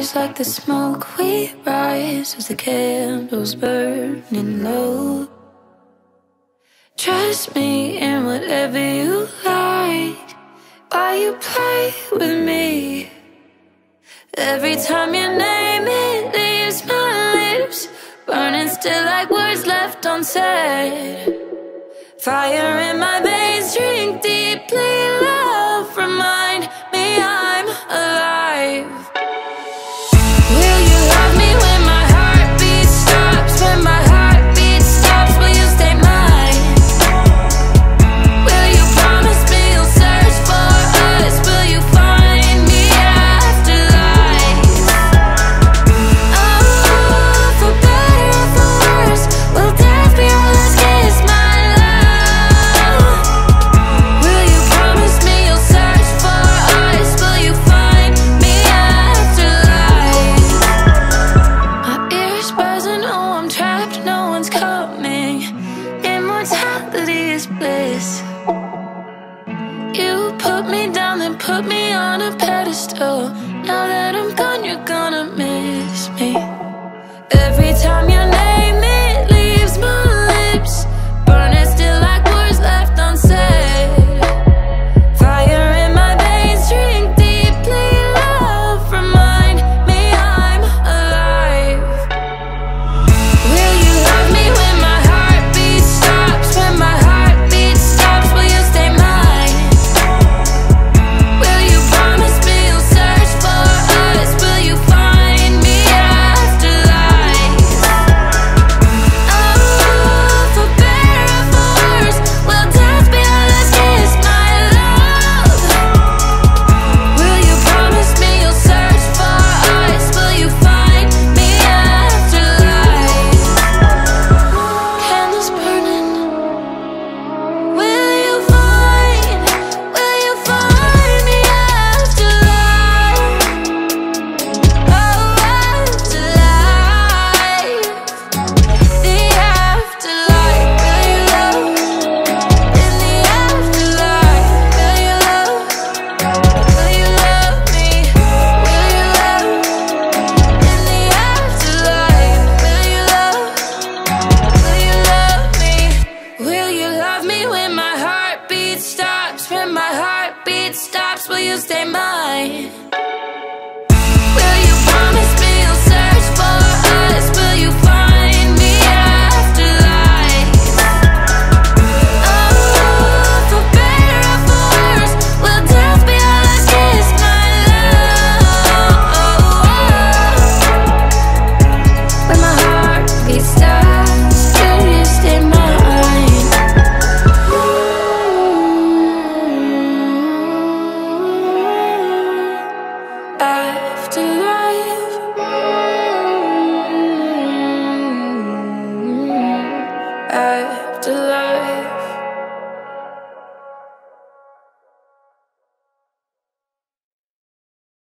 eyes like the smoke we rise as the candles burning low. Trust me in whatever you like. Why you play with me? Every time you name it leaves my lips burning still like words left unsaid. Fire in my veins, drink deeply. Love, remind me I'm alive. Will you love me when my heartbeat stops? When my heartbeat stops, will you stay mine? Will you promise me you'll search for us? Will you find me after life? Oh, for better or for worse, will death be our last kiss, my love? Will you promise me you'll search for us? Will you find me after life? My ears buzzing, oh I'm trapped, no one's coming. Immortality is bliss. You put me down, then put me on a pedestal. Now that I'm gone, you're gonna miss me. Every time your name it leaves my lips burning still like words left unsaid. Fire in my veins, drink deeply. Love, remind me I'm alive. Will you love me when my heartbeat stops? When my heartbeat stops, will you stay mine? Will you promise me you'll search for us? Will you find me after life? Oh, for better or for worse, will death be our last kiss, my love? Will you promise me you'll search for us? Will you find me after life? Candles burning. Will you find me after life? Oh, after life. The afterlife. Will you love? In the afterlife. Will you love? Will you love me? Will you love? In the afterlife. Will you love? Will you love me? Will you love me when my heartbeat stops? When my heartbeat stops, will you stay mine? Will you promise me you'll search for us? Will you find me after life? Oh, for better or for worse, will death be our last kiss, my love? When my heartbeat stops, will you stay mine? Afterlife. Afterlife.